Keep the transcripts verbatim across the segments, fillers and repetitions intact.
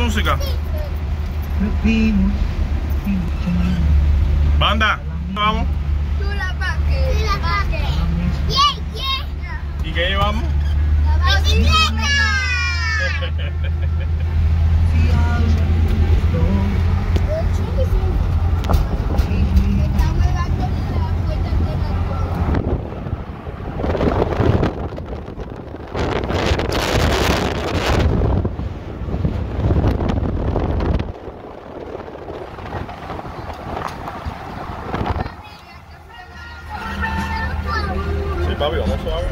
música. Banda, vamos. ¿Y qué llevamos? ¡La bicicleta! Sí, papi, vamos suave.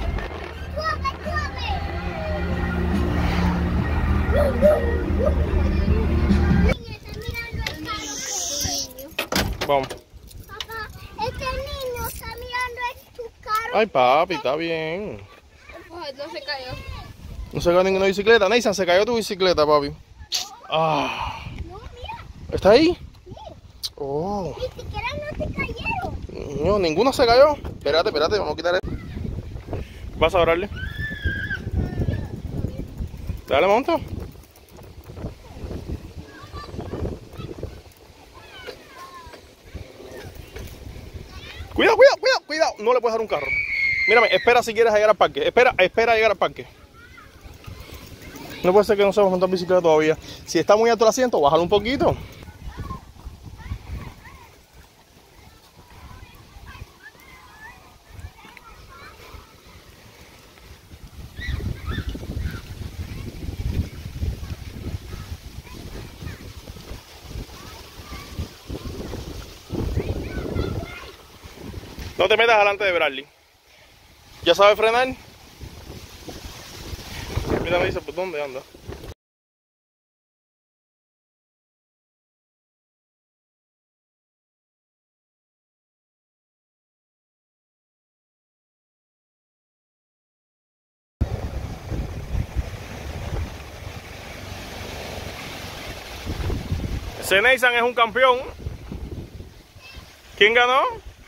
Vamos. Papá, este niño está mirando en tu carro. Ay, papi, está bien. No se cayó. No se cayó ninguna bicicleta. Nathan, se cayó tu bicicleta, papi. Ah. No, mira. ¿Está ahí? Sí. Oh. Ni siquiera no se cayeron. No, ninguna se cayó. Espérate, espérate, vamos a quitar esto. ¿Vas a orarle? Dale, monta. Cuidado, cuidado, cuidado, cuidado. No le puedes dar un carro. Mírame, espera si quieres llegar al parque. Espera, espera a llegar al parque. No puede ser que no sabemos montar bicicleta todavía. Si está muy alto el asiento, bájalo un poquito. No te metas delante de Bradley. ¿Ya sabes frenar? Mira, me dice, ¿por dónde anda? Ese Nathan es un campeón. ¿Quién ganó?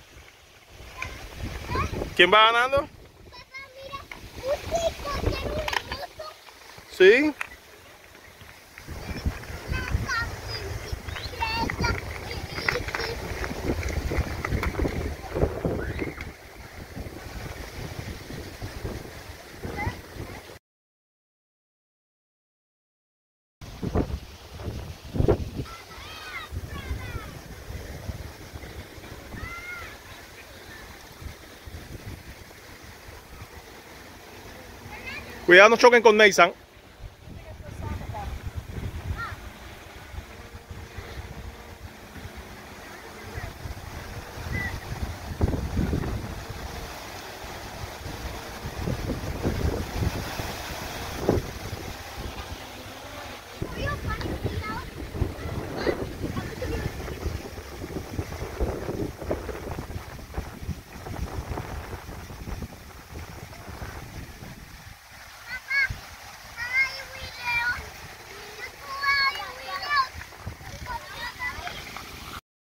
¿Quién va ganando? Papá, mira, un chico tiene una moto. Sí. Cuidado, no choquen con Nathan.